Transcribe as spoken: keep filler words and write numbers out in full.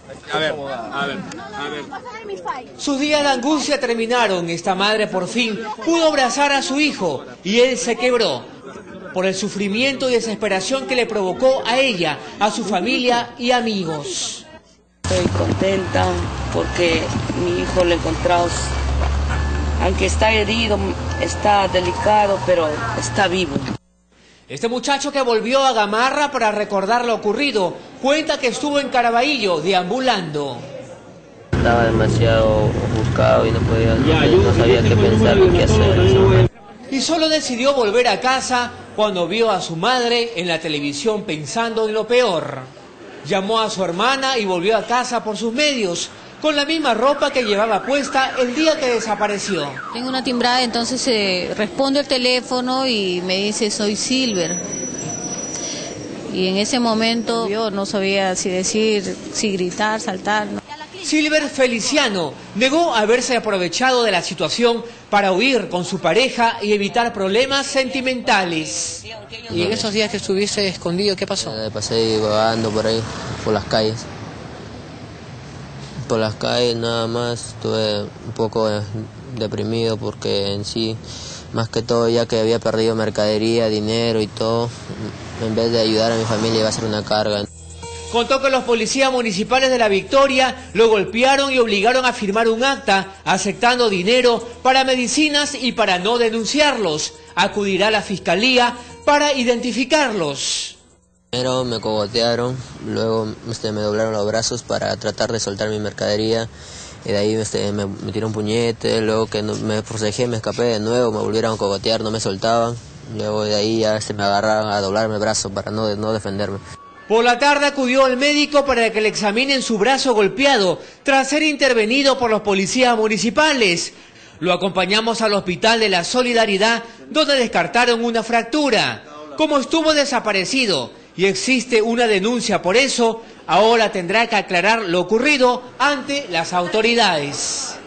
A ver, a ver, a ver. Sus días de angustia terminaron. Esta madre por fin pudo abrazar a su hijo y él se quebró por el sufrimiento y desesperación que le provocó a ella, a su familia y amigos. Estoy contenta porque mi hijo lo he encontrado, aunque está herido, está delicado, pero está vivo. Este muchacho que volvió a Gamarra para recordar lo ocurrido, cuenta que estuvo en Caraballo deambulando. Estaba demasiado buscado y no podía, no, no sabía qué pensar ni qué hacer. Y solo decidió volver a casa cuando vio a su madre en la televisión pensando en lo peor. Llamó a su hermana y volvió a casa por sus medios, con la misma ropa que llevaba puesta el día que desapareció. Tengo una timbrada, entonces eh, respondo el teléfono y me dice soy Silver. Y en ese momento yo no sabía si decir, si gritar, saltar. ¿no? Silver Feliciano negó haberse aprovechado de la situación para huir con su pareja y evitar problemas sentimentales. ¿Y en esos días que estuviste escondido, qué pasó? Me pasé vagando por ahí, por las calles. Por las calles nada más, estuve un poco deprimido porque en sí, más que todo ya que había perdido mercadería, dinero y todo, en vez de ayudar a mi familia iba a ser una carga. Contó que los policías municipales de La Victoria lo golpearon y obligaron a firmar un acta aceptando dinero para medicinas y para no denunciarlos. Acudirá a la fiscalía para identificarlos. Primero me cogotearon, luego este, me doblaron los brazos para tratar de soltar mi mercadería. Y de ahí este, me, me tiró un puñete, luego que no, me forcejé, me escapé de nuevo, me volvieron a cogotear, no me soltaban. Luego de ahí ya este, me agarraron a doblarme el brazo para no, no defenderme. Por la tarde acudió al médico para que le examinen su brazo golpeado tras ser intervenido por los policías municipales. Lo acompañamos al Hospital de la Solidaridad, donde descartaron una fractura. Como estuvo desaparecido y existe una denuncia por eso, ahora tendrá que aclarar lo ocurrido ante las autoridades.